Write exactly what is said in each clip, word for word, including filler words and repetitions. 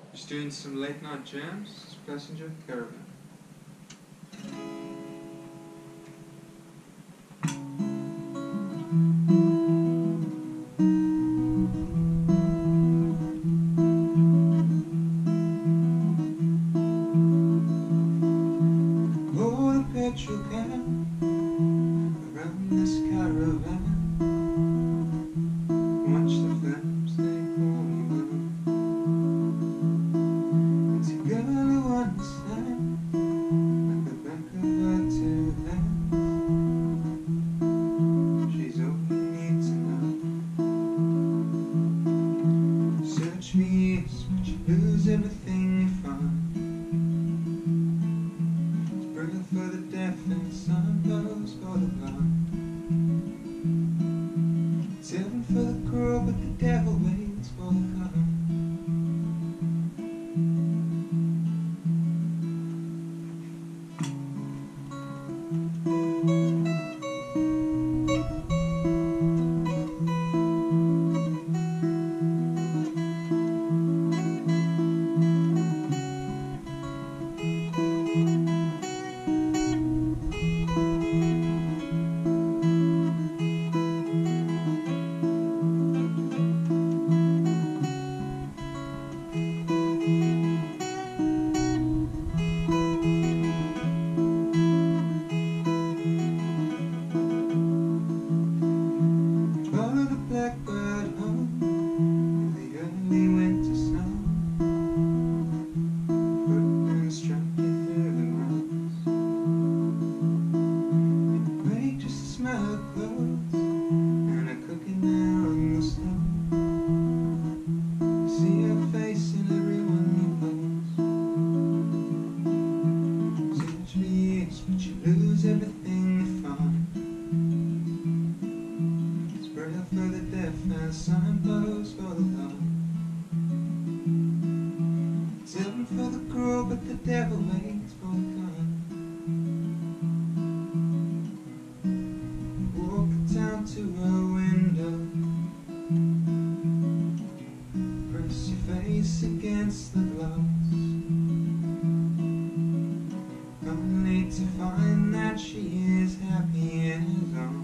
Just doing some late night jams, passenger Caravan. Oh, the petrol can around this caravan. Watch the flames, they call me well. It's a girl who understands like the back of her two hands. She's all you need to know. Search for years, but you lose everything you find. Prayer for the deaf and signposts for the blind. It's heaven for the cruel, but the devil waits for the kind. Blackbird home in the early winter snow. Footprints track you through the grounds. You wake just to smell of clothes and a cooking there on the snow. You see her face in everyone you pose. Search for years, but you lose everything you find. Prayer for the deaf and signposts for the blind. It's heaven for the cruel, but the devil waits for the kind. Walk down to her window, press your face against the glass, only to find that she is happy in his arms.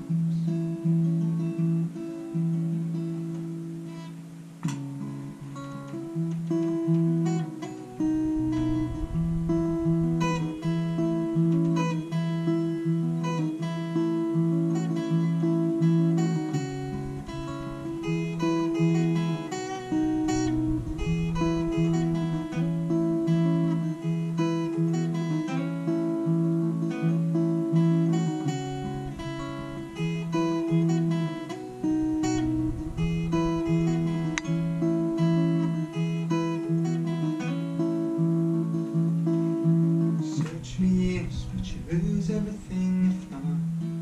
But you lose everything you find.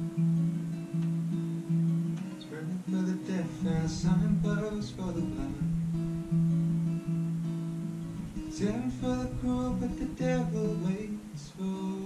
It's prayer for the deaf and signposts for the blind. It's heaven for the cruel, but the devil waits for